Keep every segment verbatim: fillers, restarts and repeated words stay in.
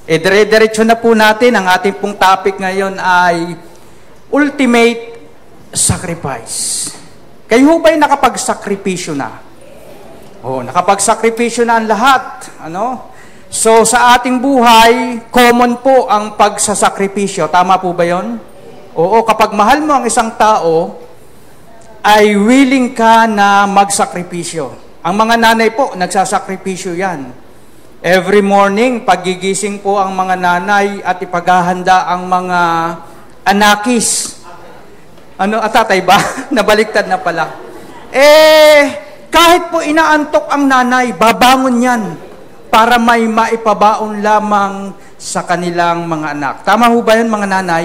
E dire-diretso na po natin. Ang ating pong topic ngayon ay ultimate sacrifice. Kayo ba'y nakapag-sakripisyo na? Oh, nakapag-sakripisyo na ang lahat. Ano? So, sa ating buhay, common po ang pagsasakripisyo. Tama po ba yon? Oo, kapag mahal mo ang isang tao, ay willing ka na magsakripisyo. Ang mga nanay po, nagsasakripisyo yan. Every morning, pagigising po ang mga nanay at ipaghahanda ang mga anakis. Ano, at tatay ba? Nabaliktad na pala. Eh, kahit po inaantok ang nanay, babangon yan para may maipabaon lamang sa kanilang mga anak. Tama ho ba yun, mga nanay?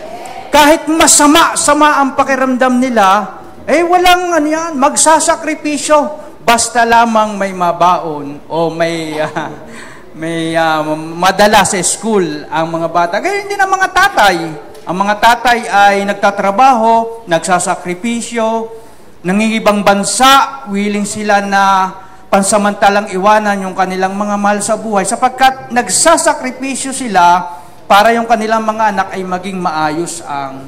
Kahit masama-sama ang pakiramdam nila, eh walang ano yan, magsasakripisyo. Basta lamang may mabaon o may uh, may uh, madala sa school ang mga bata. Kaya hindi na mga tatay. Ang mga tatay ay nagtatrabaho, nagsasakripisyo, nangingibang bansa, willing sila na pansamantalang iwanan yung kanilang mga mahal sa buhay sapagkat nagsasakripisyo sila para yung kanilang mga anak ay maging maayos ang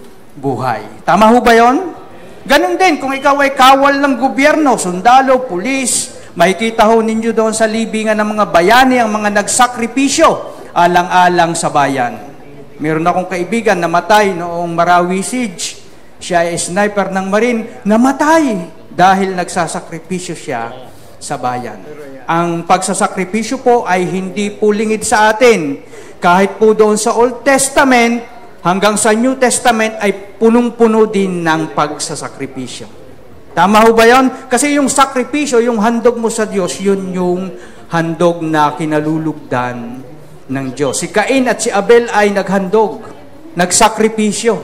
buhay. Tama ho ba yun? Ganun din, kung ikaw ay kawal ng gobyerno, sundalo, pulis, makikita ho ninyo doon sa libingan ng mga bayani ang mga nagsakripisyo alang-alang sa bayan. Meron akong kaibigan na matay noong Marawi Siege. Siya ay sniper ng Marine, namatay dahil nagsasakripisyo siya sa bayan. Ang pagsasakripisyo po ay hindi po lingid sa atin. Kahit po doon sa Old Testament, hanggang sa New Testament ay punong-puno din ng pagsasakripisyo. Tama ho ba yun? Kasi yung sakripisyo, yung handog mo sa Diyos, yun yung handog na kinalulugdan ng Diyos. Si Cain at si Abel ay naghandog, nagsakripisyo.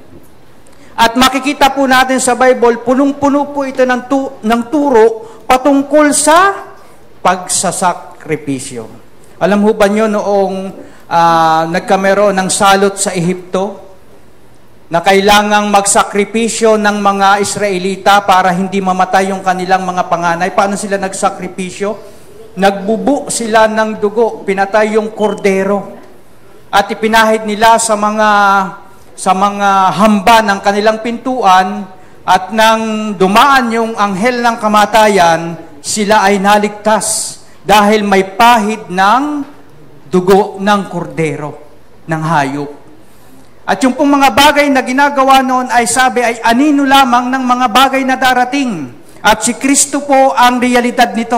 At makikita po natin sa Bible, punong-puno po ito ng, tu- ng turo patungkol sa pagsasakripisyo. Alam ho ba nyo noong Uh, nagkamero ng salot sa Ehipto na kailangang magsakripisyo ng mga Israelita para hindi mamatay yung kanilang mga panganay. Paano sila nagsakripisyo? Nagbubu sila ng dugo, pinatay yung kordero at ipinahid nila sa mga sa mga hamba ng kanilang pintuan at nang dumaan yung anghel ng kamatayan, sila ay naligtas dahil may pahid ng dugo ng kordero, ng hayop. At yung pong mga bagay na ginagawa noon ay sabi ay anino lamang ng mga bagay na darating. At si Kristo po ang realidad nito.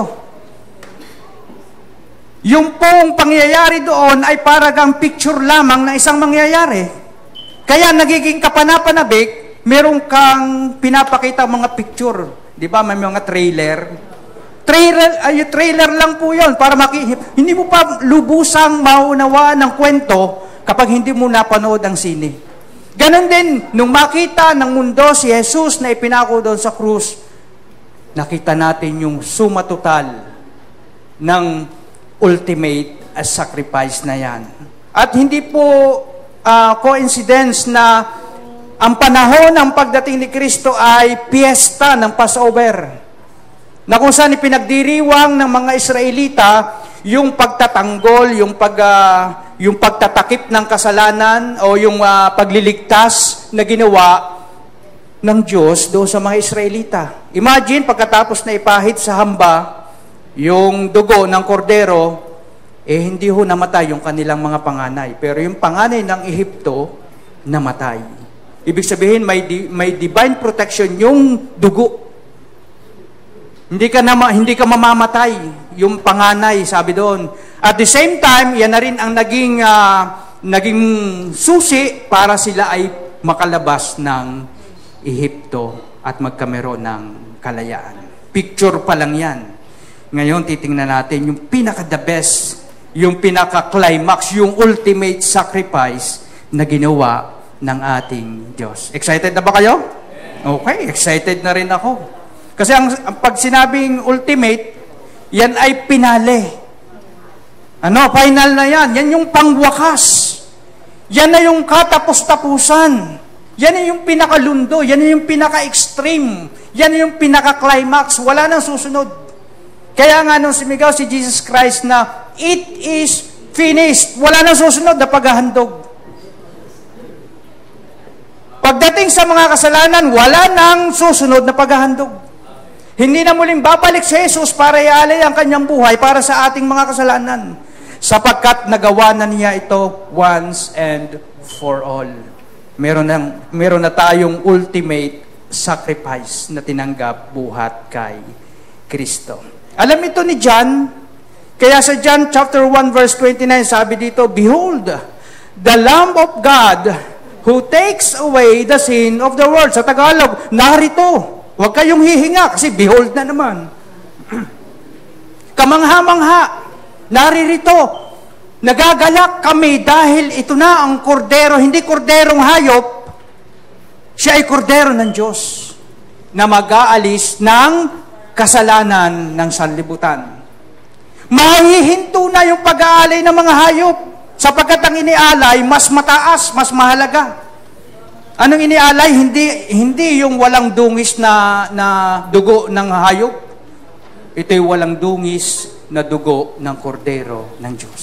Yung pong pangyayari doon ay paragang picture lamang na isang mangyayari. Kaya nagiging kapanapanabik, meron kang pinapakita mga picture. Di ba? May mga trailer. Trailer, ay, trailer lang po yun para maki... Hindi mo pa lubusang maunawaan ng kwento kapag hindi mo napanood ang sine. Ganon din, nung makita ng mundo si Jesus na ipinako doon sa krus, nakita natin yung suma total ng ultimate sacrifice na yan. At hindi po uh, coincidence na ang panahon ng pagdating ni Kristo ay piyesta ng Passover, na kung saan ipinagdiriwang ng mga Israelita yung pagtatanggol, yung, pag, uh, yung pagtatakip ng kasalanan o yung uh, pagliligtas na ginawa ng Diyos doon sa mga Israelita. Imagine, pagkatapos na ipahid sa hamba yung dugo ng kordero, eh hindi ho namatay yung kanilang mga panganay. Pero yung panganay ng Ehipto, namatay. Ibig sabihin, may, di, may divine protection yung dugo. Hindi ka, na, hindi ka mamamatay, yung panganay, sabi doon. At the same time, yan na rin ang naging, uh, naging susi para sila ay makalabas ng Ehipto at magkamero ng kalayaan. Picture pa lang yan. Ngayon, titingnan natin yung pinaka-the best, yung pinaka-climax, yung ultimate sacrifice na ginawa ng ating Diyos. Excited na ba kayo? Okay, excited na rin ako. Kasi ang, ang pag sinabing ultimate, yan ay pinale. Ano, final na yan. Yan yung pangwakas. Yan na yung katapos-tapusan. Yan na yung pinakalundo. Yan na yung pinaka-extreme. Yan na yung pinaka-climax. Wala nang susunod. Kaya nga nung sumigaw si Jesus Christ na, it is Finished. Wala na susunod na paghahandog. Pagdating sa mga kasalanan, wala nang susunod na paghahandog. Hindi na muling babalik si Jesus para ialay ang kanyang buhay para sa ating mga kasalanan. Sapagkat nagawa na niya ito once and for all. Meron na, meron na tayong ultimate sacrifice na tinanggap buhat kay Kristo. Alam ito ni John, kaya sa John chapter one verse twenty-nine, sabi dito, Behold, the Lamb of God who takes away the sin of the world. Sa Tagalog, narito. Huwag kayong hihinga kasi behold na naman. Kamangha-mangha, naririto. Nagagalak kami dahil ito na ang kordero, hindi korderong hayop, siya ay kordero ng Diyos na mag-aalis ng kasalanan ng sanlibutan. Mahihinto na yung pag-aalay ng mga hayop sapagkat ang inialay mas mataas, mas mahalaga. Anong inialay? Hindi hindi yung walang dungis na na dugo ng hayop. Ito'y walang dungis na dugo ng kordero ng Diyos.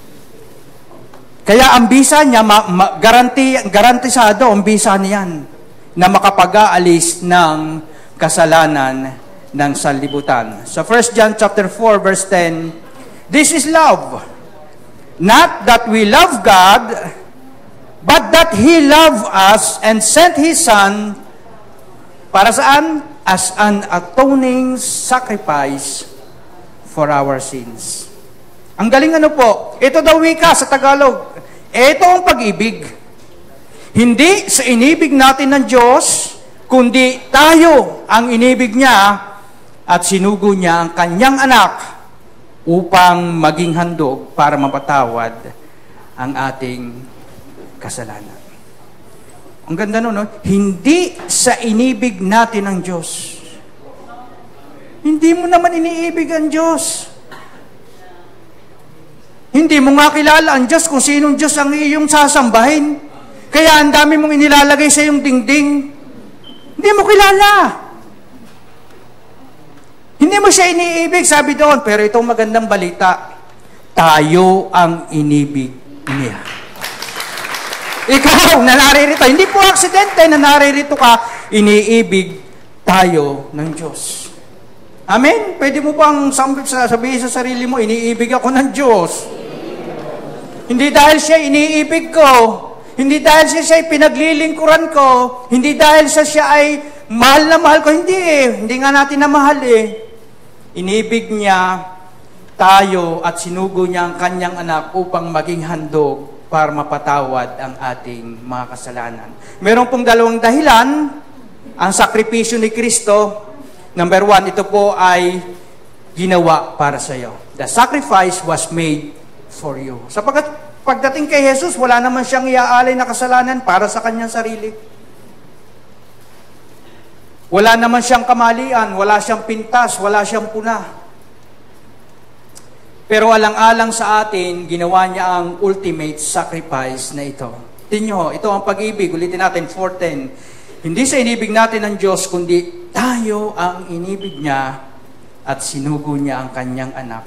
Kaya ang bisa niya, ma, ma, garanti, garantisado ang bisa niyan na makapag-aalis ng kasalanan ng sanlibutan. Sa First John chapter four verse ten, this is love. Not that we love God, but that He loved us and sent His Son para saan? As an atoning sacrifice for our sins. Ang galing ano po, ito daw wika sa Tagalog, ito ang pag-ibig. Hindi sa inibig natin ng Diyos, kundi tayo ang inibig niya at sinugo niya ang kanyang anak upang maging handog para mapatawad ang ating kasalanan. Ang ganda nun, no? Hindi sa inibig natin ang Diyos. Hindi mo naman iniibig ang Diyos. Hindi mo nga kilala ang Diyos kung sinong Diyos ang iyong sasambahin. Kaya ang dami mong inilalagay sa iyong dingding. Hindi mo kilala. Hindi mo siya iniibig, sabi doon. Pero itong magandang balita, tayo ang inibig niya. Ikaw na naririto, hindi po aksidente na naririto ka, iniibig tayo ng Diyos. Amen? Pwede mo bang sabihin sa sarili mo, iniibig ako ng Diyos? Hindi dahil siya iniibig ko, hindi dahil siya siya ay pinaglilingkuran ko, hindi dahil siya siya ay mahal na mahal ko, hindi eh, hindi nga natin na mahal eh. Inibig niya tayo at sinugo niya ang kanyang anak upang maging handog para mapatawad ang ating mga kasalanan. Meron pong dalawang dahilan ang sakripisyo ni Kristo. Number one, ito po ay ginawa para sa iyo. The sacrifice was made for you. Sapagkat pagdating kay Jesus, wala naman siyang iaalay na kasalanan para sa kanyang sarili. Wala naman siyang kamalian, wala siyang pintas, wala siyang puna. Pero alang-alang sa atin, ginawa niya ang ultimate sacrifice na ito. Tingnan, ito ang pag-ibig. Ulitin natin, four ten. Hindi sa inibig natin ng Diyos, kundi tayo ang inibig niya at sinugo niya ang kanyang anak.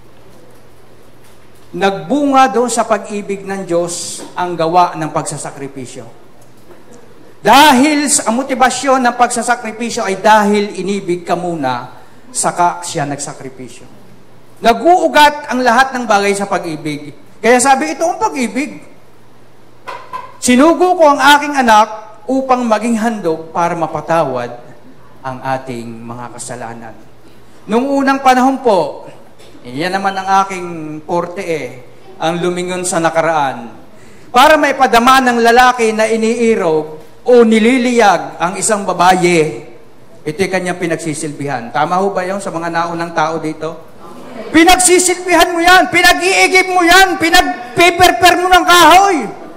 Nagbunga doon sa pag-ibig ng Diyos ang gawa ng pagsasakripisyo. Dahil ang motibasyon ng pagsasakripisyo ay dahil inibig ka muna, saka siya nagsakripisyo. Nag-uugat ang lahat ng bagay sa pag-ibig. Kaya sabi, ito ang pag-ibig. Sinugo ko ang aking anak upang maging handog para mapatawad ang ating mga kasalanan. Noong unang panahon po, yan naman ang aking porte eh, ang lumingon sa nakaraan. Para maipadama ng lalaki na iniirog o nililiyag ang isang babae, ito'y kanyang pinagsisilbihan. Tama ho ba yun sa mga naunang tao dito? Pinagsisilbihan mo yan, pinag-iigib mo yan, pinag-paper-per mo ng kahoy.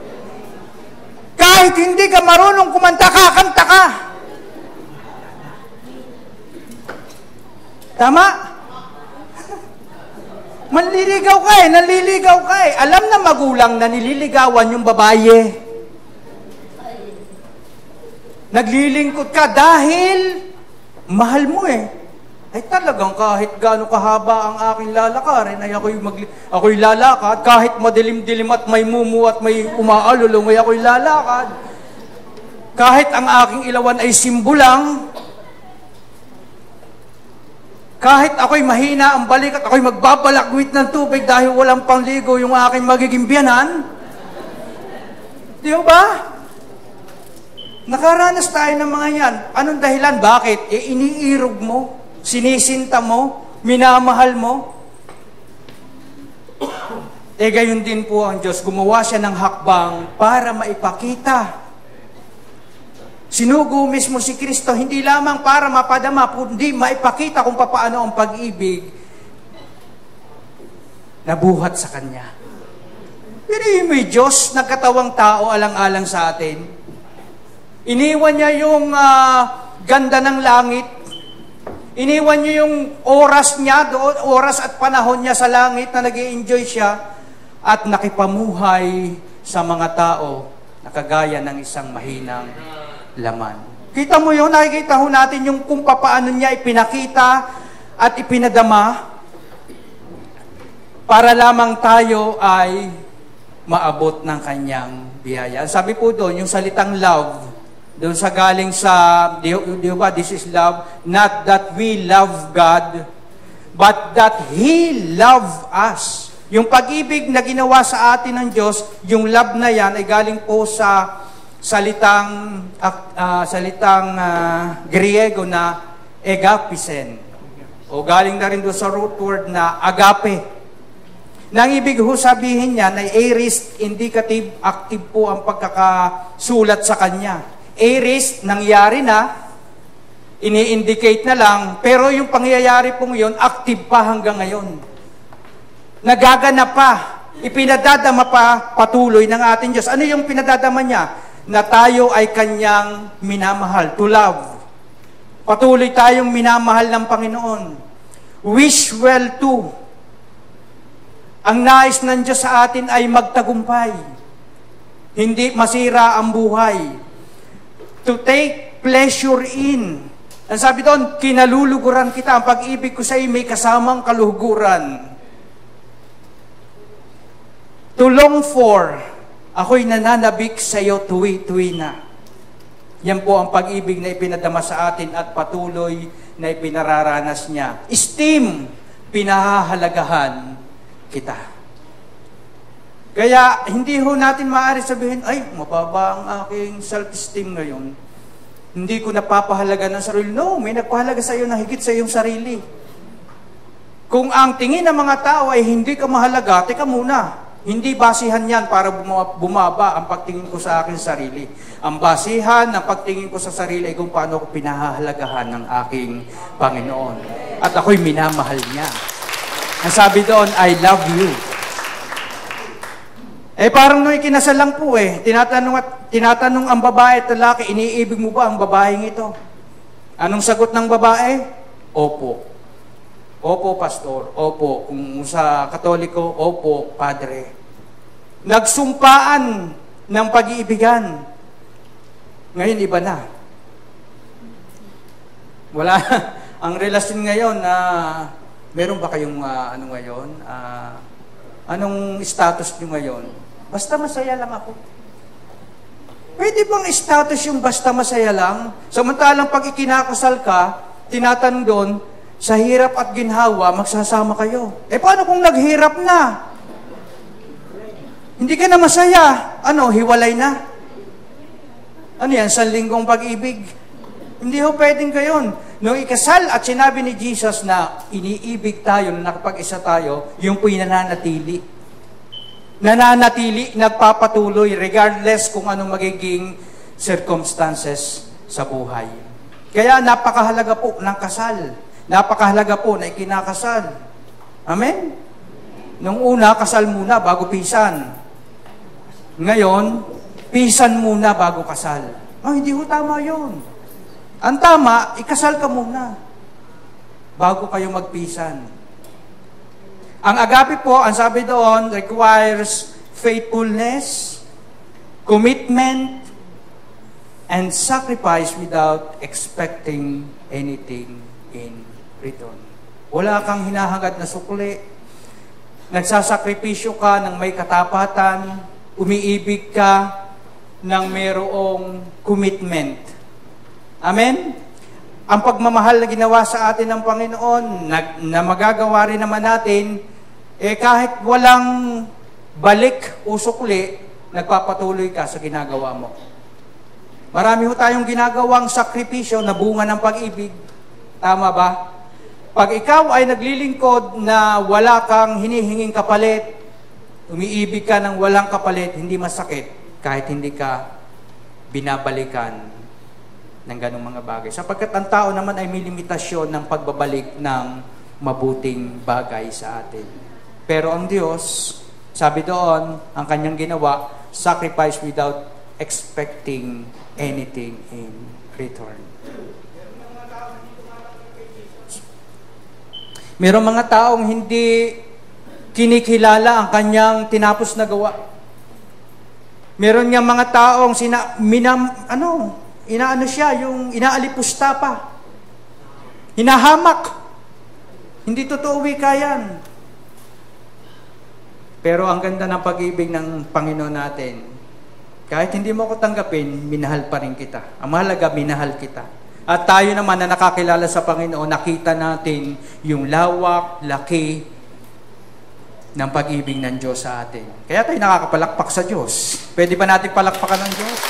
Kahit hindi ka marunong kumanta, kakanta ka. Tama? Manliligaw ka eh, nanliligaw ka eh. Alam na magulang na nililigawan yung babae. Naglilingkod ka dahil mahal mo eh. ay talagang kahit gaano kahaba ang aking lalakarin, ay ako'y, mag, ako'y lalakad, kahit madilim-dilim at may mumu at may umaalulong, ay ako'y lalakad. Kahit ang aking ilawan ay simbulang, kahit ako'y mahina ang balik at ako'y magbabalagwit ng tubig dahil walang pangligo yung aking magiging biyanan. Di ba? Nakaranas tayo ng mga yan. Anong dahilan? Bakit? E iniirog mo, sinisinta mo, minamahal mo. E gayon din po ang Diyos. Gumawa siya ng hakbang para maipakita. Sinugo mismo si Kristo, hindi lamang para mapadama, kundi maipakita kung paano ang pag-ibig na buhat sa Kanya. Pero may Diyos, nagkatawang tao, alang-alang sa atin. Iniwan niya yung uh, ganda ng langit. Iniwan niya yung oras niya, doon, oras at panahon niya sa langit na nag-i-enjoy siya at nakipamuhay sa mga tao na kagaya ng isang mahinang laman. Kita mo yun, nakikita ho natin yung kung paano niya ipinakita at ipinadama para lamang tayo ay maabot ng kanyang biyaya. Sabi po doon, yung salitang love, doon sa galing sa, di, di ba, this is love, not that we love God, but that He love us. Yung pag-ibig na ginawa sa atin ng Diyos, yung love na yan ay galing po sa salitang, uh, salitang uh, Griego na agapisen. O galing na rin doon sa root word na agape. Nang ibig ho sabihin niyan ay aorist, indicative, active po ang pagkakasulat sa kanya. Aorist, nangyari na, ini-indicate na lang, pero yung pangyayari pong yun, active pa hanggang ngayon. Nagaganap pa, ipinadadama pa patuloy ng ating Diyos. Ano yung pinadadama niya? Na tayo ay Kanyang minamahal, to love. Patuloy tayong minamahal ng Panginoon. Wish well to. Ang nais ng Diyos sa atin ay magtagumpay. Hindi masira ang buhay. To take pleasure in. Ang sabi doon, kinaluluguran kita. Ang pag-ibig ko sa iyo may kasamang kaluhuguran. To long for. Ako'y nananabik sa iyo tuwi-tuwi na. Yan po ang pag-ibig na ipinadama sa atin at patuloy na ipinararanas niya. Esteem, pinahahalagahan kita. Kaya hindi ho natin maaari sabihin, ay, mababa ang aking self-esteem ngayon. Hindi ko napapahalaga ng sarili. No, may nagpahalaga sa iyo na higit sa iyong sarili. Kung ang tingin ng mga tao ay hindi ka mahalaga, teka muna. Hindi basihan yan para bumaba ang pagtingin ko sa aking sarili. Ang basihan ng pagtingin ko sa sarili ay kung paano ko pinahahalagahan ng aking Panginoon. At ako'y minamahal niya. Ang sabi doon, I love you. Eh parang nung ikinasal lang po eh, tinatanong, at, tinatanong ang babae at lalaki, iniibig mo ba ang babaeng ito? Anong sagot ng babae? Opo. Opo, pastor. Opo. Kung sa Katoliko, opo, padre. Nagsumpaan ng pag-iibigan. Ngayon, iba na. Wala. Ang relasyon ngayon, na uh, meron ba kayong, uh, ano ngayon? Uh, anong status nyo ngayon? Basta masaya lang ako. Pwede bang status yung basta masaya lang? Samantalang pag ikinakasal ka, tinatanong doon, sa hirap at ginhawa, magsasama kayo. Eh, paano kung naghirap na? Hindi ka na masaya. Ano, hiwalay na? Ano yan, sanlinggong pag-ibig? Hindi ho pwedeng gayon. Nung ikasal at sinabi ni Jesus na iniibig tayo, na nakapag-isa tayo, yung po'y nananatili. Nananatili, nagpapatuloy, regardless kung anong magiging circumstances sa buhay. Kaya napakahalaga po ng kasal. Napakahalaga po na ikinakasal. Amen? Nung una, kasal muna bago pisan. Ngayon, pisan muna bago kasal. Oh, hindi ho tama yun. Ang tama, ikasal ka muna bago kayo magpisan. Ang agape po, ang sabi doon, requires faithfulness, commitment, and sacrifice without expecting anything in return. Wala kang hinahangad na sukli. Nagsasakripisyo ka ng may katapatan. Umiibig ka ng mayroong commitment. Amen? Ang pagmamahal na ginawa sa atin ng Panginoon, na, na magagawa rin naman natin, eh kahit walang balik o sukli, nagpapatuloy ka sa ginagawa mo. Marami ho tayong ginagawang sakripisyo na bunga ng pag-ibig. Tama ba? Pag ikaw ay naglilingkod na wala kang hinihinging kapalit, umiibig ka ng walang kapalit, hindi masakit kahit hindi ka binabalikan ng ganong mga bagay. Sapagkat ang tao naman ay may limitasyon ng pagbabalik ng mabuting bagay sa atin. Pero ang Diyos, sabi doon, ang kanyang ginawa, sacrifice without expecting anything in return. Mayroong mga taong hindi kinikilala ang kanyang tinapos na gawa. Meron nga mga taong sina, minam, ano, inaano siya, yung inaalipusta pa. Hinahamak. Hindi totoo wika yan. Pero ang ganda ng pag-ibig ng Panginoon natin, kahit hindi mo ko tanggapin, minahal pa rin kita. Ang mahalaga, minahal kita. At tayo naman na nakakilala sa Panginoon, nakita natin yung lawak, laki ng pag-ibig ng Diyos sa atin. Kaya tayo nakakapalakpak sa Diyos. Pwede ba natin palakpakan ng Diyos?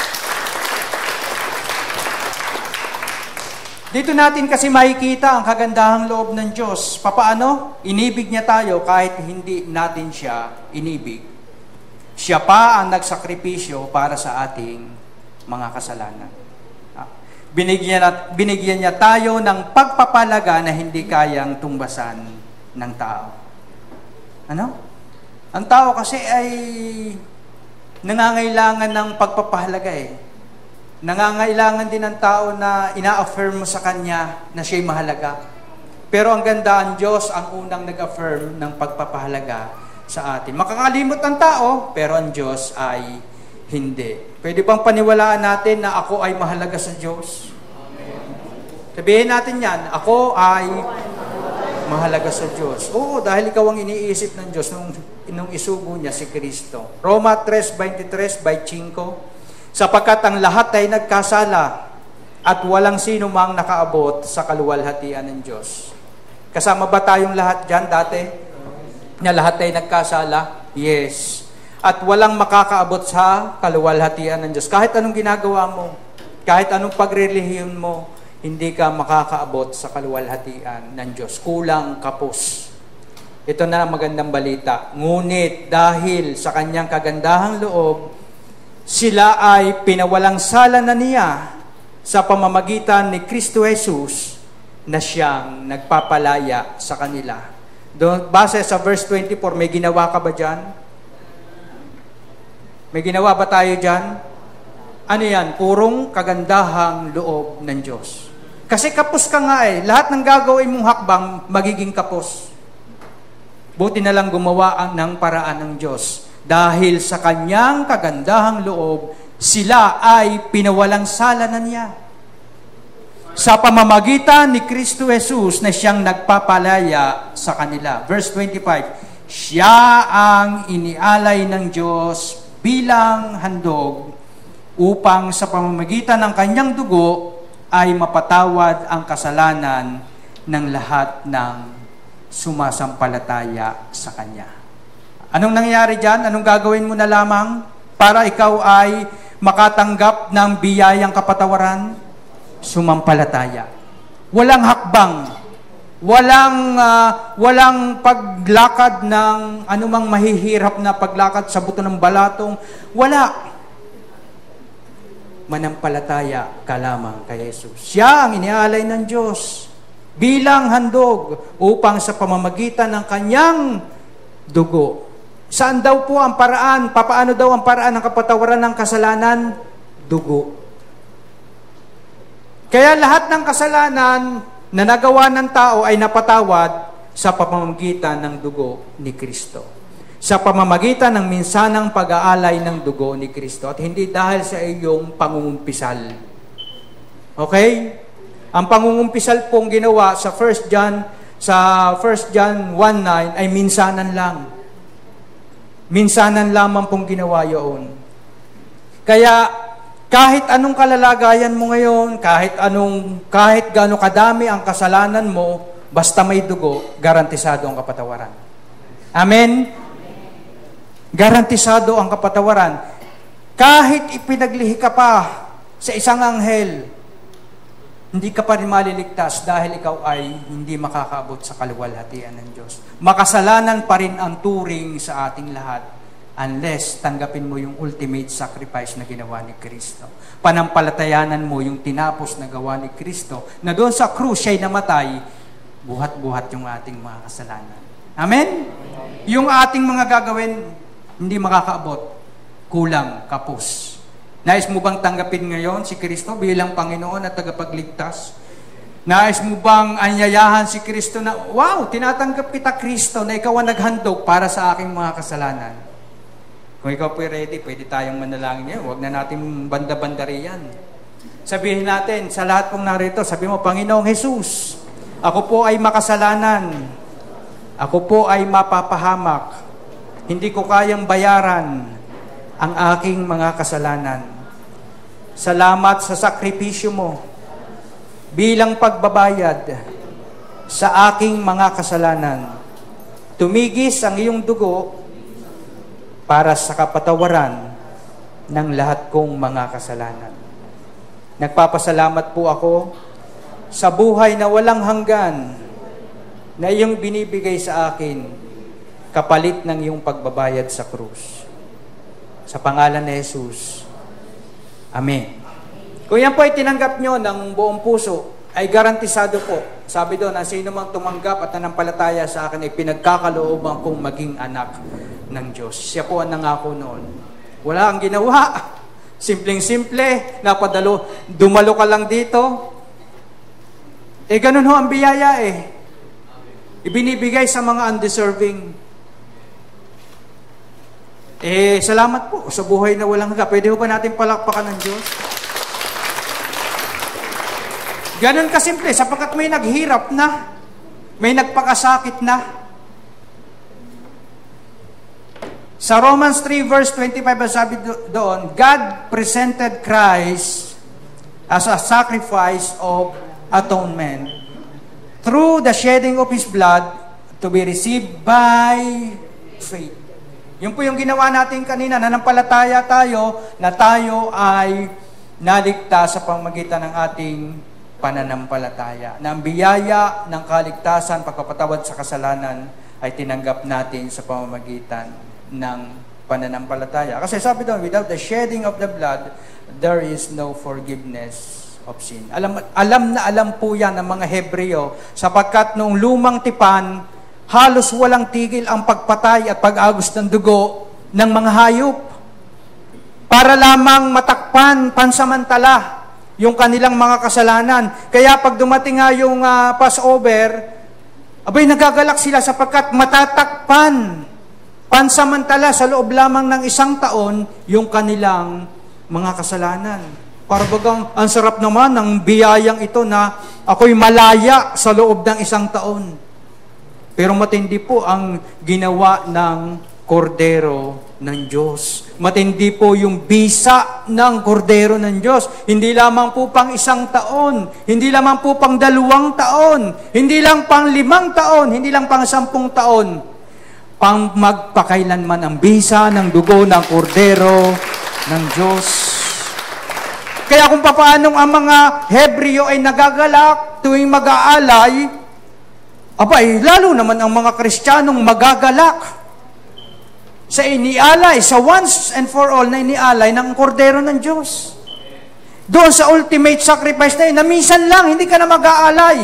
Dito natin kasi makikita ang kagandahang loob ng Diyos. Papaano? Inibig niya tayo kahit hindi natin siya inibig. Siya pa ang nagsakripisyo para sa ating mga kasalanan. Binigyan, at, binigyan niya tayo ng pagpapalaga na hindi kayang tumbasan ng tao. Ano? Ang tao kasi ay nangangailangan ng pagpapahalaga eh. Nangangailangan din ng tao na ina-affirm mo sa kanya na siya'y mahalaga. Pero ang ganda, ang Diyos ang unang nag-affirm ng pagpapahalaga sa atin. Makakalimot ang tao, pero ang Diyos ay hindi. Pwede bang paniwalaan natin na ako ay mahalaga sa Diyos? Sabihin natin yan, ako ay mahalaga sa Diyos. Oo, dahil ikaw ang iniisip ng Diyos nung, nung isugo niya si Kristo. Roma three twenty-three by five, sapagkat ang lahat ay nagkasala at walang sino mang nakaabot sa kaluwalhatian ng Diyos. Kasama ba tayong lahat dyan dati? Na lahat ay nagkasala? Yes. At walang makakaabot sa kaluwalhatian ng Diyos. Kahit anong ginagawa mo, kahit anong pagrelihiyon mo, hindi ka makakaabot sa kaluwalhatian ng Diyos. Kulang, kapos. Ito na ang magandang balita. Ngunit dahil sa kanyang kagandahang loob, sila ay pinawalang sala na niya sa pamamagitan ni Kristo Jesus na siyang nagpapalaya sa kanila. Doon, base sa verse twenty-four, may ginawa ka ba dyan? May ginawa ba tayo dyan? Ano yan? Purong kagandahang loob ng Diyos. Kasi kapos ka nga eh. Lahat ng gagawin mong hakbang, magiging kapos. Buti na lang gumawa ang ng paraan ng Diyos. Dahil sa kanyang kagandahang loob, sila ay pinawalang sala na niya. Sa pamamagitan ni Kristo Jesus na siyang nagpapalaya sa kanila. Verse twenty-five, siya ang inialay ng Diyos bilang handog upang sa pamamagitan ng kanyang dugo ay mapatawad ang kasalanan ng lahat ng sumasampalataya sa kanya. Anong nangyari dyan? Anong gagawin mo na lamang para ikaw ay makatanggap ng biyayang kapatawaran? Sumampalataya. Walang hakbang. Walang uh, walang paglakad ng anumang mahihirap na paglakad sa buto ng balatong. Wala. Manampalataya ka lamang kay Jesus. Siya ang inialay ng Diyos bilang handog upang sa pamamagitan ng kanyang dugo. Saan daw po ang paraan? Papaano daw ang paraan ng kapatawaran ng kasalanan? Dugo. Kaya lahat ng kasalanan na nagawa ng tao ay napatawad sa pamamagitan ng dugo ni Kristo. Sa pamamagitan ng minsanang pag-aalay ng dugo ni Kristo at hindi dahil sa iyong pangungumpisal. Okay? Ang pangungumpisal pong ginawa sa First John, sa First John one nine ay minsanan lang. Minsanan lamang pong ginawa yun. Kaya, kahit anong kalalagayan mo ngayon, kahit anong, kahit gaano kadami ang kasalanan mo, basta may dugo, garantisado ang kapatawaran. Amen? Garantisado ang kapatawaran. Kahit ipinaglihi ka pa sa isang anghel, hindi ka pa rin maliligtas dahil ikaw ay hindi makakaabot sa kaluwalhatian ng Diyos. Makasalanan pa rin ang turing sa ating lahat unless tanggapin mo yung ultimate sacrifice na ginawa ni Kristo. Panampalatayanan mo yung tinapos na gawa ni Kristo na doon sa krus siya'y namatay, buhat-buhat yung ating mga kasalanan. Amen? Yung ating mga gagawin, hindi makakaabot. Kulang, kapos. Nais mo bang tanggapin ngayon si Kristo bilang Panginoon at tagapagligtas? Nais mo bang anyayahan si Kristo na, wow, tinatanggap kita Kristo na ikaw ang naghandog para sa aking mga kasalanan? Kung ikaw po ready, pwede tayong manalangin niya. Huwag na natin banda-bandari yan. Sabihin natin, sa lahat pong narito, sabi mo, Panginoong Jesus, ako po ay makasalanan. Ako po ay mapapahamak. Hindi ko kayang bayaran ang aking mga kasalanan. Salamat sa sakripisyo mo bilang pagbabayad sa aking mga kasalanan. Tumigis ang iyong dugo para sa kapatawaran ng lahat kong mga kasalanan. Nagpapasalamat po ako sa buhay na walang hanggan na iyong binibigay sa akin kapalit ng iyong pagbabayad sa krus. Sa pangalan ni Jesus. Amen. Kung yan po ay tinanggap nyo ng buong puso, ay garantisado po. Sabi doon, ang sino mang tumanggap at nanampalataya sa akin ay pinagkakalooban kong maging anak ng Diyos. Siya po ang nangako noon. Wala ang ginawa. Simpleng-simple, napadalo, dumalo ka lang dito. Eh, ganun ho ang biyaya eh. Ibinibigay sa mga undeserving. Eh, salamat po sa buhay na walang hanggan. Pwede ho ba natin palakpakan ng Diyos? Ganun kasimple, sapagkat may naghirap na, may nagpakasakit na. Sa Romans three verse twenty-five, sabi do- doon, God presented Christ as a sacrifice of atonement through the shedding of His blood to be received by faith. Yun po yung ginawa natin kanina, nanampalataya tayo na tayo ay naligtas sa pamamagitan ng ating pananampalataya. Na ang biyaya ng kaligtasan, pagpapatawad sa kasalanan, ay tinanggap natin sa pamamagitan ng pananampalataya. Kasi sabi doon, without the shedding of the blood, there is no forgiveness of sin. Alam, alam na alam po yan ng mga Hebreo, sapagkat nung lumang tipan, halos walang tigil ang pagpatay at pag-agos ng dugo ng mga hayop para lamang matakpan pansamantala yung kanilang mga kasalanan. Kaya pag dumating nga yung uh, Passover, abay nagagalak sila sapagkat matatakpan pansamantala sa loob lamang ng isang taon yung kanilang mga kasalanan. Para bagang ang sarap naman ng biyayang ito na ako'y malaya sa loob ng isang taon. Pero matindi po ang ginawa ng kordero ng Diyos. Matindi po yung bisa ng kordero ng Diyos. Hindi lamang po pang isang taon, hindi lamang po pang dalawang taon, hindi lang pang limang taon, hindi lang pang sampung taon. Pang magpakailanman ang bisa ng dugo ng kordero ng Diyos. Kaya kung papaanong ang mga Hebreo ay nagagalak tuwing mag-aalay, abay, lalo naman ang mga Kristiyanong magagalak sa inialay, sa once and for all na inialay ng kordero ng Diyos. Doon sa ultimate sacrifice na yun, na minsan lang, hindi ka na mag-aalay.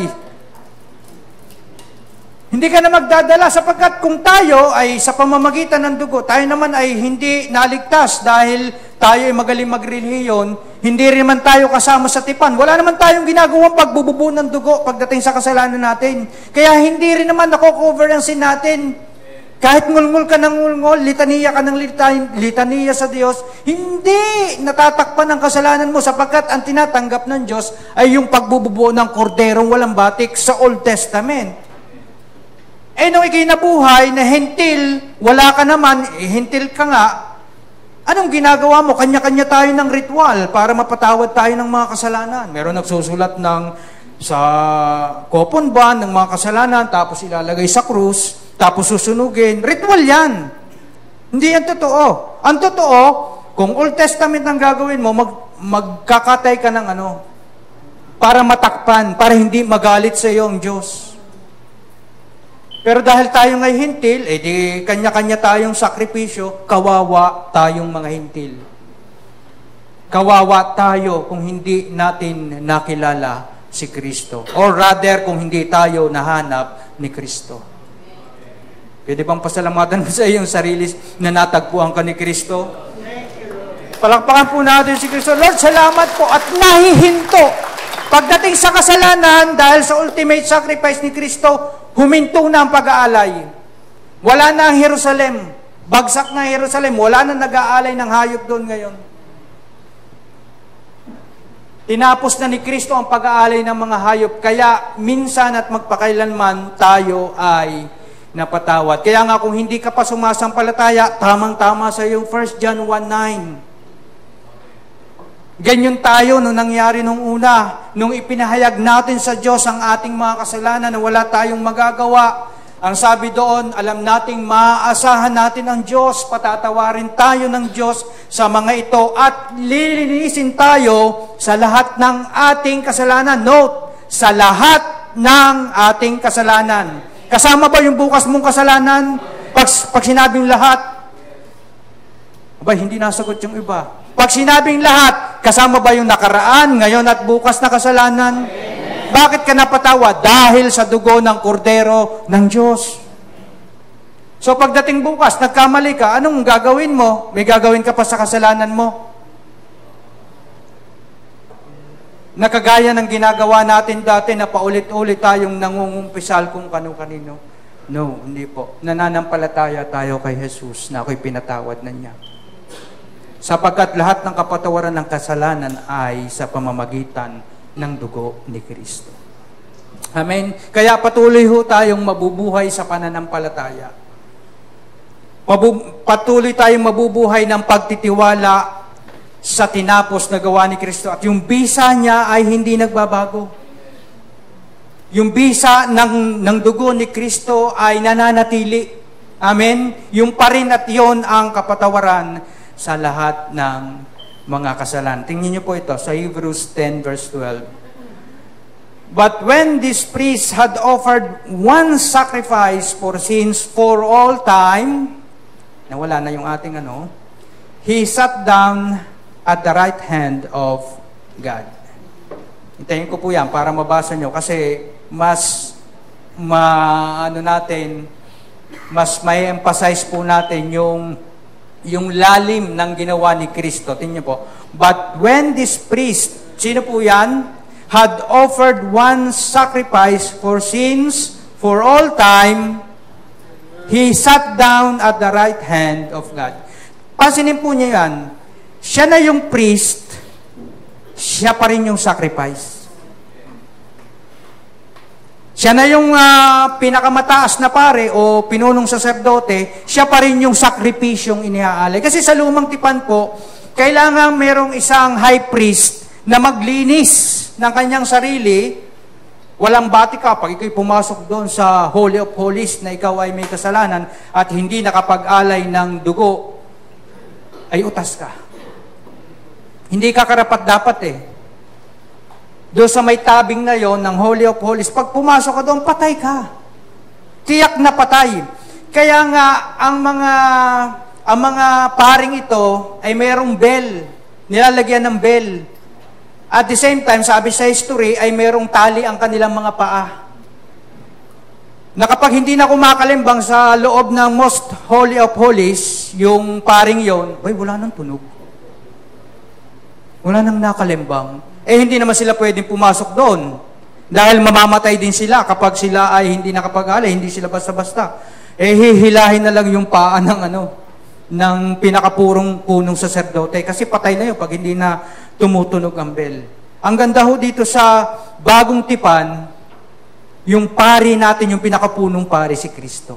Hindi ka na magdadala, sapagkat kung tayo ay sa pamamagitan ng dugo, tayo naman ay hindi naligtas dahil tayo ay magaling magrelihiyon, hindi rin naman tayo kasama sa tipan. Wala naman tayong ginagawang pagbububo ng dugo pagdating sa kasalanan natin. Kaya hindi rin naman nako-cover ang sin natin. Kahit ngulngol ka ng ngulngol, litaniya ka ng litaniya, litaniya sa Diyos, hindi natatakpan ang kasalanan mo sapagkat ang tinatanggap ng Diyos ay yung pagbububuo ng korderong walang batik sa Old Testament. Eh nung ikay nabuhay na hentil, wala ka naman, eh, hentil ka nga, anong ginagawa mo? Kanya-kanya tayo ng ritual para mapatawad tayo ng mga kasalanan. Meron nagsusulat ng sa coupon bond ng mga kasalanan, tapos ilalagay sa krus, tapos susunugin. Ritual yan. Hindi yan totoo. Ang totoo, kung Old Testament ang gagawin mo, mag, magkakatay ka ng ano, para matakpan, para hindi magalit sa iyo ang Diyos. Pero dahil tayo ngay hintil, eh di kanya-kanya tayong sakripisyo, kawawa tayong mga hintil. Kawawa tayo kung hindi natin nakilala si Kristo. Or rather, kung hindi tayo nahanap ni Kristo. Pwede bang pasalamatan mo sa iyong sarili na natagpuan ka ni Kristo? Palakpakan po natin si Kristo. Lord, salamat po at nahihinto. Pagdating sa kasalanan, dahil sa ultimate sacrifice ni Kristo, huminto na ang pag-aalay. Wala na ang Jerusalem. Bagsak na ang Jerusalem. Wala na nag-aalay ng hayop doon ngayon. Tinapos na ni Kristo ang pag-aalay ng mga hayop. Kaya minsan at magpakailanman tayo ay napatawad. Kaya nga kung hindi ka pa sumasampalataya, tamang-tama sa iyong First John one nine. Ganyan tayo nung nangyari nung una, nung ipinahayag natin sa Diyos ang ating mga kasalanan na wala tayong magagawa. Ang sabi doon, alam nating maaasahan natin ang Diyos, patatawarin tayo ng Diyos sa mga ito at lilinisin tayo sa lahat ng ating kasalanan. Note, sa lahat ng ating kasalanan. Kasama ba yung bukas mong kasalanan? Pag, pag sinabing lahat, abay, hindi nasagot yung iba. Pag sinabing lahat, kasama ba yung nakaraan, ngayon at bukas na kasalanan? Amen. Bakit ka napatawa? Dahil sa dugo ng kordero ng Diyos. So pagdating bukas, nagkamali ka, anong gagawin mo? May gagawin ka pa sa kasalanan mo? Nakagaya ng ginagawa natin dati na paulit-ulit tayong nangungumpisal kung kanu-kanino. No, hindi po. Nananampalataya tayo kay Jesus na ako'y pinatawad na niya. Sapagkat lahat ng kapatawaran ng kasalanan ay sa pamamagitan ng dugo ni Kristo. Amen. Kaya patuloy ho tayong mabubuhay sa pananampalataya. Mabu- patuloy tayong mabubuhay ng pagtitiwala sa tinapos na gawa ni Kristo. At yung bisa niya ay hindi nagbabago. Yung bisa ng, ng dugo ni Kristo ay nananatili. Amen? Yung pa rin at yon ang kapatawaran sa lahat ng mga kasalanan. Tingnan niyo po ito sa Hebrews ten verse twelve. But when this priest had offered one sacrifice for sins for all time, nawala na yung ating ano, he sat down at the right hand of God. Hintayin ko po yan para mabasa nyo kasi mas ma, ano natin, mas may emphasize po natin yung yung lalim ng ginawa ni Kristo. Tingnan po. But when this priest, sino po yan? Had offered one sacrifice for sins for all time, he sat down at the right hand of God. Pansinin po niya yan. Siya na yung priest, siya pa rin yung sacrifice. Siya na yung uh, pinakamataas na pare o pinunong saserdote, siya pa rin yung sakripisyong iniaalay. Kasi sa lumang tipan po, kailangan merong isang high priest na maglinis ng kanyang sarili. Walang bati ka pag ikaw'y pumasok doon sa Holy of Holies na ikaw ay may kasalanan at hindi nakapag-alay ng dugo, ay utas ka. Hindi ka karapat-dapat eh. Doon sa may tabing na yon ng Holy of Holies, pag pumasok ka doon, patay ka. Tiyak na patay. Kaya nga, ang mga, ang mga paring ito ay mayroong bell. Nilalagyan ng bell. At the same time, sabi sa history, ay mayroong tali ang kanilang mga paa. Na kapag hindi na kumakalimbang sa loob ng Most Holy of Holies, yung paring yon, ay wala nang tunog. Wala nang nakalimbang. Eh, hindi naman sila pwedeng pumasok doon. Dahil mamamatay din sila kapag sila ay hindi nakapag-alay, hindi sila basta-basta. eh hihilahin na lang yung paa ng ano, ng pinakapurong punong saserdote. Kasi patay na yun pag hindi na tumutunog ang bell. Ang ganda ho dito sa bagong tipan, yung pari natin, yung pinakapunong pari, si Kristo.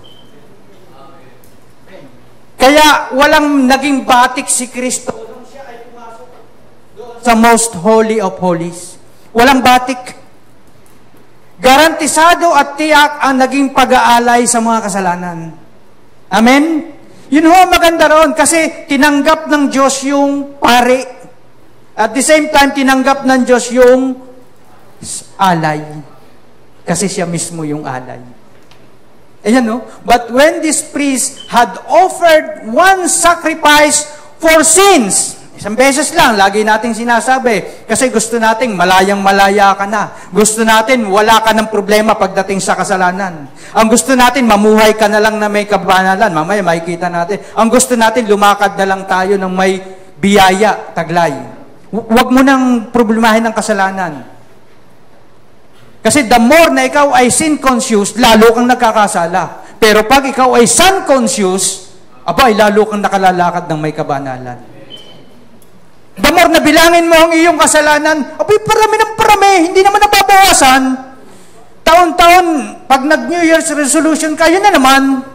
Kaya walang naging batik si Kristo nung siya ay pumasok sa most holy of holies. Walang batik. Garantisado at tiyak ang naging pag-aalay sa mga kasalanan. Amen? Yun ho, maganda roon kasi tinanggap ng Diyos yung pari. At the same time, tinanggap ng Diyos yung alay. Kasi siya mismo yung alay. Ayan, no? But when this priest had offered one sacrifice for sins, isang beses lang, lagi nating sinasabi, kasi gusto nating malayang malaya ka na. Gusto natin wala ka ng problema pagdating sa kasalanan. Ang gusto natin, mamuhay ka na lang na may kabanalan. Mamaya makikita natin. Ang gusto natin, lumakad na lang tayo ng may biyaya, taglay. Huwag mo nang problemahin ng kasalanan. Kasi the more na ikaw ay sin-conscious, lalo kang nagkakasala. Pero pag ikaw ay sun-conscious, aba, ay lalo kang nakalalakad ng may kabanalan. The more na bilangin mo ang iyong kasalanan, abay, parami ng parami, hindi naman nababawasan. Taon-taon, pag nag-New Year's resolution ka, yun na naman.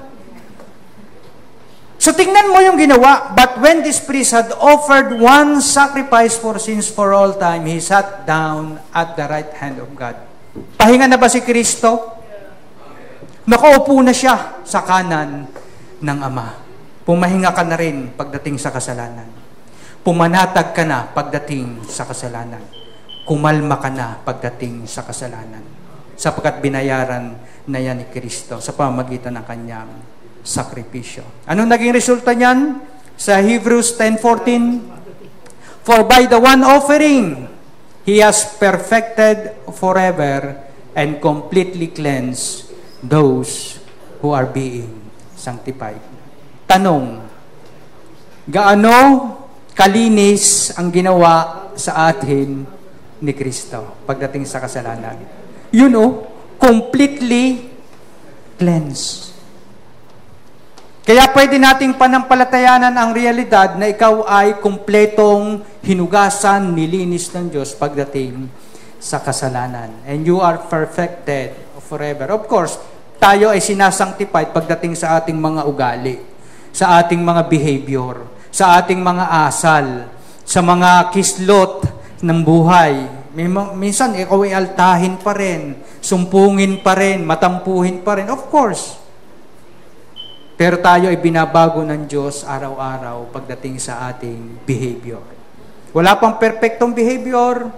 So tingnan mo yung ginawa. But when this priest had offered one sacrifice for sins for all time, he sat down at the right hand of God. Pahinga na ba si Kristo? Nakaupo na siya sa kanan ng Ama. Pumahinga ka na rin pagdating sa kasalanan. Pumanatag ka na pagdating sa kasalanan. Kumalma ka na pagdating sa kasalanan. Sapagkat binayaran na yan ni Kristo sa pamagitan ng kanyang sakripisyo. Anong naging resulta niyan? Sa Hebrews ten fourteen, for by the one offering, He has perfected forever and completely cleansed those who are being sanctified. Tanong, gaano kalinis ang ginawa sa atin ni Kristo pagdating sa kasalanan? You know, completely cleansed. Kaya pwede nating panampalatayanan ang realidad na ikaw ay kumpletong hinugasan, nilinis ng Diyos pagdating sa kasalanan. And you are perfected forever. Of course, tayo ay sinasanctified pagdating sa ating mga ugali, sa ating mga behavior, sa ating mga asal, sa mga kislot ng buhay. Minsan, ikaw ay altahin pa rin, sumpungin pa rin, matampuhin pa rin. Of course. Pero tayo ay binabago ng Diyos araw-araw pagdating sa ating behavior. Wala pang perfectong behavior.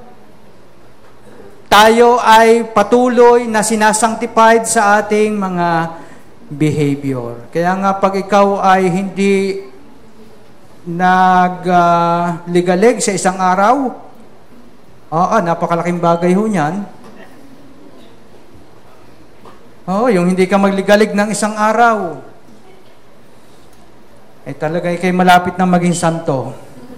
Tayo ay patuloy na sinasanctified sa ating mga behavior. Kaya nga pag ikaw ay hindi nagligalig uh, sa isang araw, oo, napakalaking bagay ho niyan. Oo, yung hindi ka magligalig ng isang araw, ay talaga kay malapit na maging santo.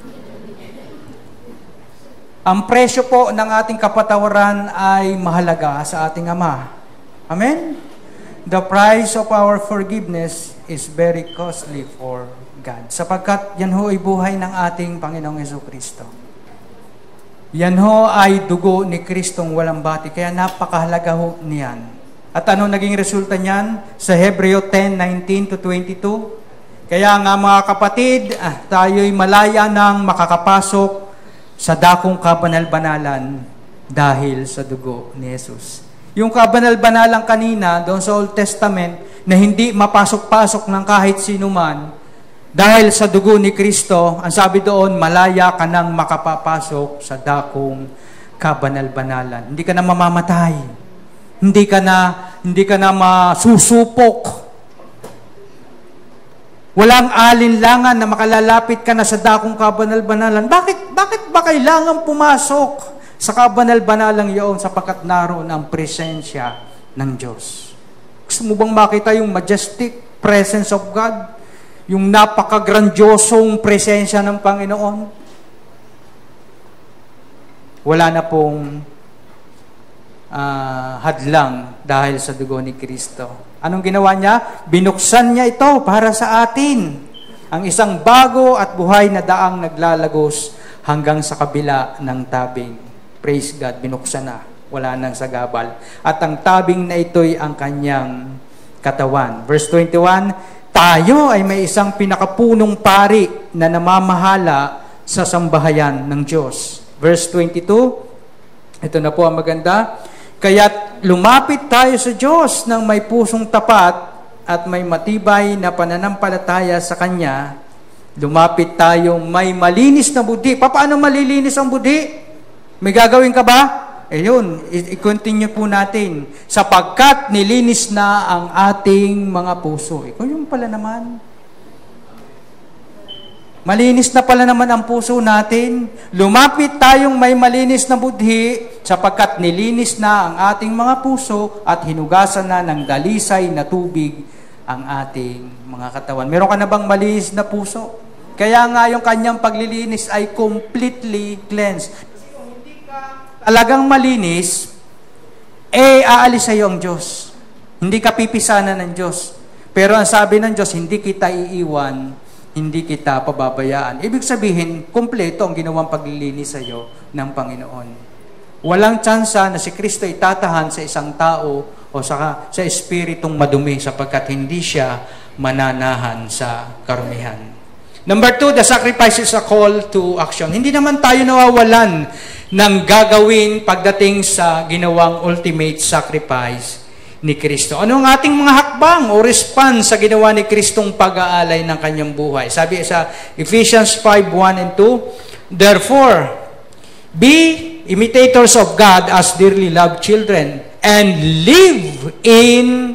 Ang presyo po ng ating kapatawaran ay mahalaga sa ating Ama. Amen? The price of our forgiveness is very costly for God. Sapagkat yan ho ay buhay ng ating Panginoong Jesucristo. Yan ho ay dugo ni Kristong walang bati. Kaya napakahalaga ho niyan. At ano naging resulta niyan? Sa Hebreo ten nineteen to twenty-two, kaya nga mga kapatid, ah, tayo'y malaya nang makakapasok sa dakong kabanal-banalan dahil sa dugo ni Jesus. Yung kabanal-banalan kanina, doon sa Old Testament, na hindi mapasok-pasok ng kahit sino man, dahil sa dugo ni Kristo, ang sabi doon, malaya ka nang makapapasok sa dakong kabanal-banalan. Hindi ka na mamamatay. Hindi ka na, hindi ka na masusupok. Walang alinlangan na makalalapit ka na sa dakong kabanal-banalan. Bakit, bakit ba kailangan pumasok sa kabanal-banalang iyon sapagkat naroon ang presensya ng Diyos? Gusto mo bang makita yung majestic presence of God? Yung napakagrandiosong presensya ng Panginoon? Wala na pong uh, hadlang dahil sa dugo ni Kristo. Anong ginawa niya? Binuksan niya ito para sa atin. Ang isang bago at buhay na daang naglalagos hanggang sa kabila ng tabing. Praise God, binuksan na. Wala nang sagabal. At ang tabing na ito'y ang kanyang katawan. Verse twenty-one, tayo ay may isang pinakapunong pari na namamahala sa sambahayan ng Diyos. Verse twenty-two, ito na po ang maganda. Kaya't lumapit tayo sa Diyos ng may pusong tapat at may matibay na pananampalataya sa Kanya. Lumapit tayong may malinis na budi. Paano malilinis ang budi? May gagawin ka ba? Eh yun, i-continue po natin. Sapagkat nilinis na ang ating mga puso. Ikaw yung pala naman. Malinis na pala naman ang puso natin. Lumapit tayong may malinis na budhi sapagkat nilinis na ang ating mga puso at hinugasan na ng dalisay na tubig ang ating mga katawan. Meron ka na bang malinis na puso? Kaya nga yung kanyang paglilinis ay completely cleansed. Kung hindi ka talagang malinis, eh aalis sa iyo ang Diyos. Hindi ka pipisanan ng Diyos. Pero ang sabi ng Diyos, hindi kita iiwan, hindi kita pababayaan. Ibig sabihin, kompleto ang ginawang paglilinis sa iyo ng Panginoon. Walang tsansa na si Kristo itatahan sa isang tao o sa, sa espiritong madumi sapagkat hindi siya mananahan sa karumihan. Number two, the sacrifice is a call to action. Hindi naman tayo nawawalan ng gagawin pagdating sa ginawang ultimate sacrifice ni Kristo. Ano ang ating mga hakbang o response sa ginawa ni Kristong pag-aalay ng kanyang buhay? Sabi sa Ephesians five, one and two, therefore, be imitators of God as dearly loved children and live in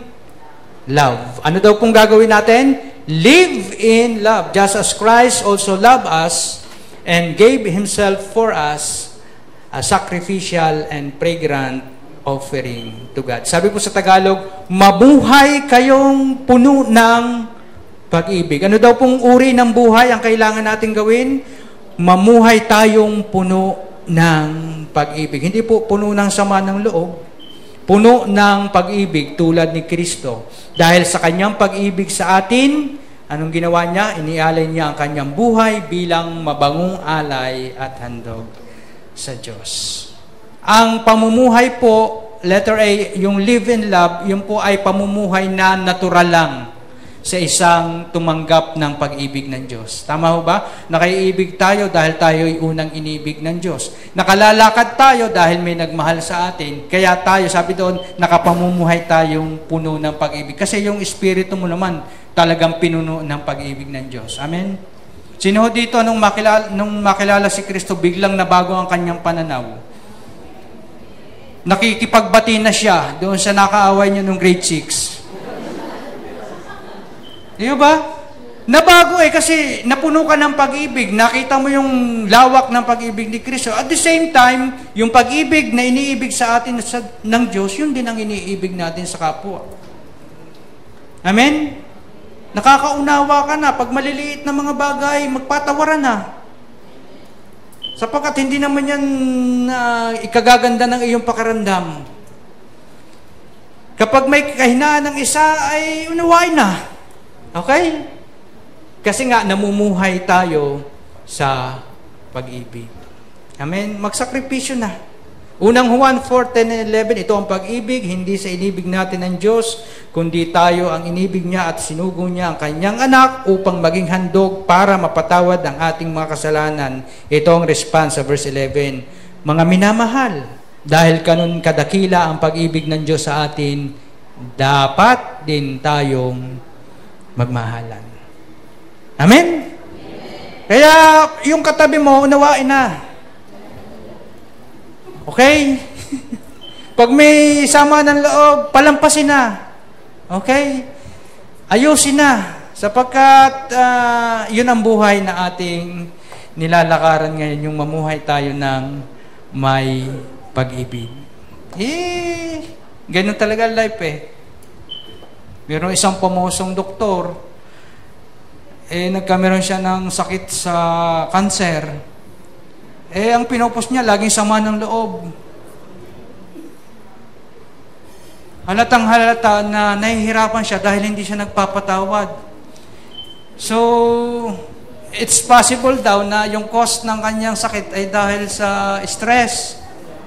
love. Ano daw pong gagawin natin? Live in love, just as Christ also loved us and gave Himself for us a sacrificial and fragrant offering to God. Sabi po sa Tagalog, mabuhay kayong puno ng pag-ibig. Ano daw pong uri ng buhay ang kailangan natin gawin? Mamuhay tayong puno ng pag-ibig. Hindi po puno ng sama ng loob, puno ng pag-ibig tulad ni Kristo. Dahil sa kanyang pag-ibig sa atin, anong ginawa niya? Inialay niya ang kanyang buhay bilang mabangong alay at handog sa Diyos. Ang pamumuhay po, letter A, yung live in love, yun po ay pamumuhay na natural lang sa isang tumanggap ng pag-ibig ng Diyos. Tama ho ba? Nakaiibig tayo dahil tayo'y unang inibig ng Diyos. Nakalalakad tayo dahil may nagmahal sa atin. Kaya tayo, sabi doon, nakapamumuhay tayong puno ng pag-ibig. Kasi yung espiritu mo naman talagang pinuno ng pag-ibig ng Diyos. Amen? Sino dito nung makilala, nung makilala si Kristo, biglang nabago ang kanyang pananaw? Nakikipagbati na siya doon sa nakaaway niyo nung grade six. Di ba? Nabago eh kasi napuno ka ng pag-ibig. Nakita mo yung lawak ng pag-ibig ni Kristo. At the same time, yung pag-ibig na iniibig sa atin sa, ng Diyos, yun din ang iniibig natin sa kapwa. Amen? Nakakaunawa ka na. Pag maliliit na mga bagay, magpatawaran na. Sapagkat hindi naman yan uh, ikagaganda ng iyong pakiramdam. Kapag may kahinaan ng isa, ay unawain na. Okay? Kasi nga, namumuhay tayo sa pag-ibig. Amen? Magsakripisyo na. Unang Juan four, ten and eleven, ito ang pag-ibig, hindi sa inibig natin ng Diyos, kundi tayo ang inibig niya at sinugo niya ang kanyang anak upang maging handog para mapatawad ang ating mga kasalanan. Ito ang response sa verse eleven. Mga minamahal, dahil kanun kadakila ang pag-ibig ng Diyos sa atin, dapat din tayong magmahalan. Amen? Amen. Kaya yung katabi mo, unawain na. Okay? Pag may sama ng loob, palampasin na. Okay? Ayusin na. Sapagkat uh, yun ang buhay na ating nilalakaran ngayon, yung mamuhay tayo ng may pag-ibig. Eh, ganun talaga life eh. Meron isang pamosong doktor, eh nagkameron siya ng sakit sa cancer. Eh, ang pinopos niya, laging sama ng loob. Halatang halata na nahihirapan siya dahil hindi siya nagpapatawad. So, it's possible daw na yung cause ng kanyang sakit ay dahil sa stress.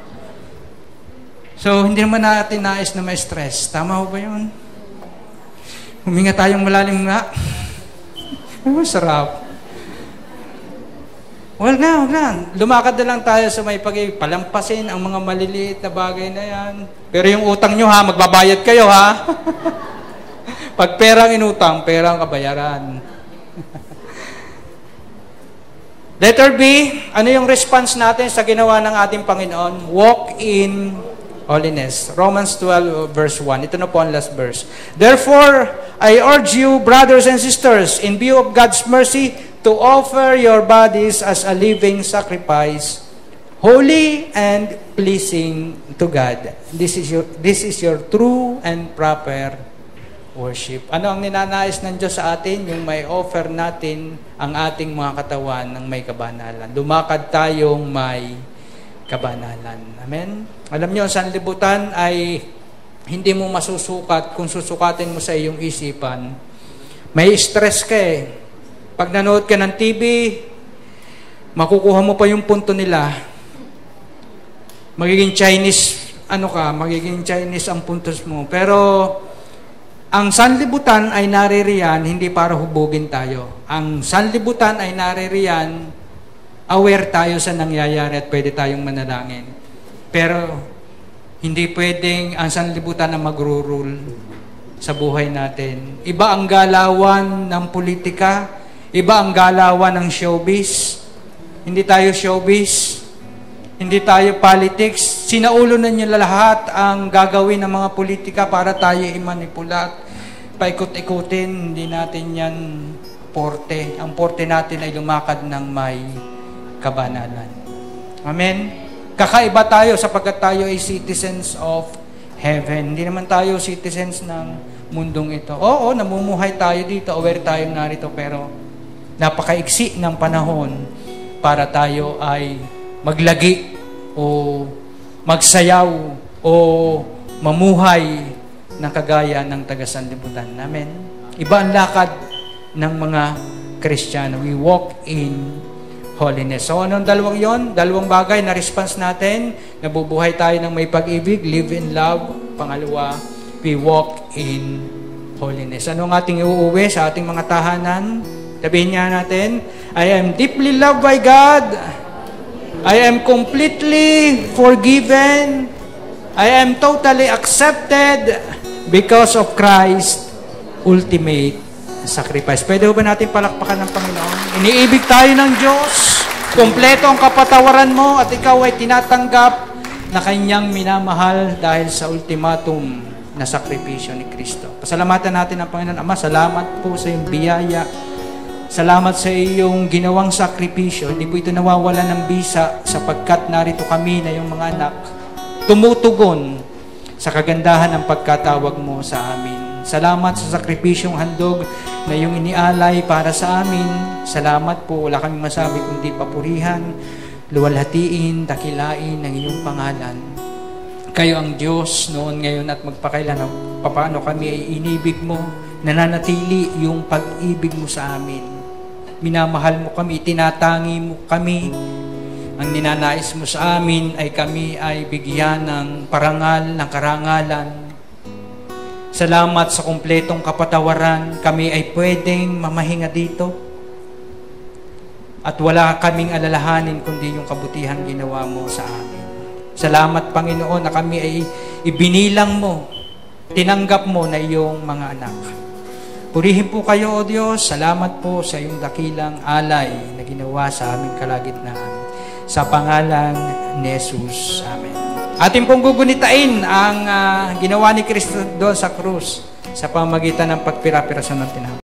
So, hindi naman natin nais na may stress. Tama ho ba yun? Huminga tayong malalim nga. Ay, masarap. Well na, wag na. Lumakad na lang tayo sa may pag- palampasin ang mga maliliit na bagay na yan. Pero yung utang nyo ha, magbabayad kayo ha. Pag perang inutang, perang kabayaran. Letter B, ano yung response natin sa ginawa ng ating Panginoon? Walk in holiness. Romans twelve, verse one. Ito na po ang last verse. Therefore, I urge you, brothers and sisters, in view of God's mercy, to offer your bodies as a living sacrifice, holy and pleasing to God. This is your, this is your true and proper worship. Ano ang ninanais ng Diyos sa atin? Yung may offer natin ang ating mga katawan ng may kabanalan. Lumakad tayong may kabanalan. Amen? Alam niyo, ang sanlibutan ay hindi mo masusukat kung susukatin mo sa iyong isipan. May stress ka eh. Pag nanood ka ng T V, makukuha mo pa yung punto nila. Magiging Chinese, ano ka, magiging Chinese ang puntos mo. Pero, ang sanlibutan ay naririyan hindi para hubugin tayo. Ang sanlibutan ay naririyan, aware tayo sa nangyayari at pwede tayong manalangin. Pero, hindi pwedeng ang sanlibutan na magro-rule sa buhay natin. Iba ang galawan ng politika, iba ang galawan ng showbiz. Hindi tayo showbiz. Hindi tayo politics. Sinaulo na niyo lahat ang gagawin ng mga politika para tayo imanipulat. Paikot-ikutin. Hindi natin yan porte. Ang porte natin ay lumakad ng may kabanalan. Amen? Kakaiba tayo sapagkat tayo ay citizens of heaven. Hindi naman tayo citizens ng mundong ito. Oo, namumuhay tayo dito. Aware tayo narito. Pero napakaiksi ng panahon para tayo ay maglagi o magsayaw o mamuhay ng kagaya ng taga-sanlibutan namin. Iba ang lakad ng mga Kristiyano. We walk in holiness. So, anong dalawang yon? Dalawang bagay na response natin. Nabubuhay tayo ng may pag-ibig, live in love. Pangalawa, we walk in holiness. Ano ang ating iuuwi sa ating mga tahanan? Sabihin niya natin, I am deeply loved by God. I am completely forgiven. I am totally accepted because of Christ's ultimate sacrifice. Pwede ba natin palakpakan ng Panginoon? Iniibig tayo ng Diyos. Kompleto ang kapatawaran mo at ikaw ay tinatanggap na kanyang minamahal dahil sa ultimatum na sakripisyo ni Kristo. Pasalamatan natin ang Panginoon. Ama, salamat po sa iyong biyaya. Salamat sa iyong ginawang sakripisyo. Hindi po ito nawawala ng bisa sapagkat narito kami na yung mga anak tumutugon sa kagandahan ng pagkatawag mo sa amin. Salamat sa sakripisyong handog na iyong inialay para sa amin. Salamat po. Wala kaming masabi kundi papurihan, luwalhatiin, dakilain ng iyong pangalan. Kayo ang Diyos noon, ngayon at magpakailan. Paano kami ay inibig mo, nananatili yung pag-ibig mo sa amin. Minamahal mo kami, tinatangi mo kami. Ang ninanais mo sa amin ay kami ay bigyan ng parangal, ng karangalan. Salamat sa kumpletong kapatawaran. Kami ay pwedeng mamahinga dito. At wala kaming alalahanin kundi yung kabutihan ginawa mo sa amin. Salamat, Panginoon, na kami ay ibinilang mo, tinanggap mo na iyong mga anak. Purihin po kayo, O Diyos. Salamat po sa iyong dakilang alay na ginawa sa aming kalagitnaan. Sa pangalan ni Jesus. Amen. Ating pong gugunitain ang uh, ginawa ni Kristo doon sa krus sa pamagitan ng pagpira-pirasan ng tinapay.